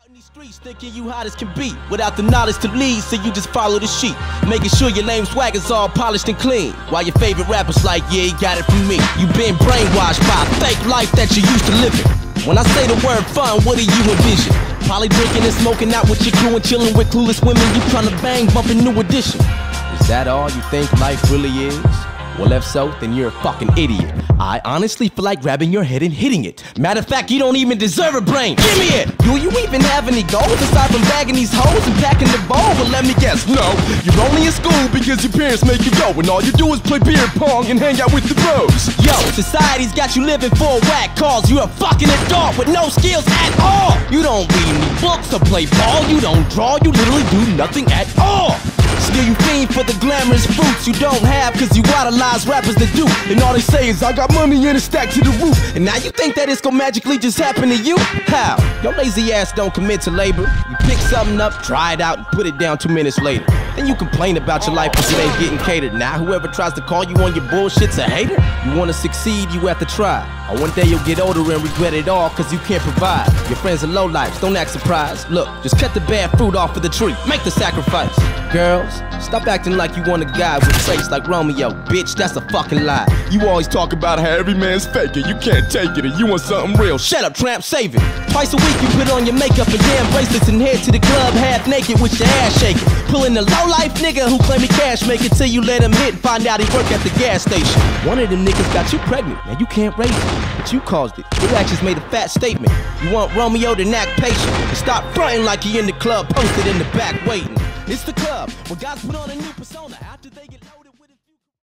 In these streets thinking you hot as can be, without the knowledge to lead, so you just follow the sheep, making sure your lame swag is all polished and clean, while your favorite rapper's like, yeah, he got it from me. You been brainwashed by a fake life that you used to live in. When I say the word fun, what do you envision? Probably drinking and smoking out with your crew and chilling with clueless women you trying to bang, bumping New Edition. Is that all you think life really is? Well, if so, then you're a fucking idiot. I honestly feel like grabbing your head and hitting it. Matter of fact, you don't even deserve a brain. Give me it! Do you even have any goals aside from bagging these hoes and packing the bowl? Well, let me guess, no. You're only in school because your parents make you go, and all you do is play beer pong and hang out with the bros. Yo, society's got you living for a whack cause you're a fucking adult with no skills at all. You don't read any books or play ball. You don't draw. You literally do nothing at all. Still you fiend for the glamorous fruits you don't have, cause you idolize rappers that do, and all they say is I got money in a stack to the roof. And now you think that it's gonna magically just happen to you? How? Your lazy ass don't commit to labor. You pick something up, try it out, and put it down 2 minutes later. Then you complain about your life because it ain't getting catered. Now whoever tries to call you on your bullshit's a hater. You wanna succeed, you have to try. Or one day you'll get older and regret it all cause you can't provide. Your friends are lowlifes, don't act surprised. Look, just cut the bad fruit off of the tree, make the sacrifice. Girls, stop acting like you want a guy with traits like Romeo. Bitch, that's a fucking lie. You always talk about how every man's faking. You can't take it and you want something real. Shut up, tramp, save it. Twice a week you put on your makeup and damn bracelets and head to the club half naked with your ass shaking. Pulling the low-life nigga who claim he cash making till you let him hit and find out he work at the gas station. One of them niggas got you pregnant. Now you can't raise it, but you caused it. Your actions made a fat statement. You want Romeo to act patient and stop fronting like he in the club posted in the back waiting. It's the club where guys put on a new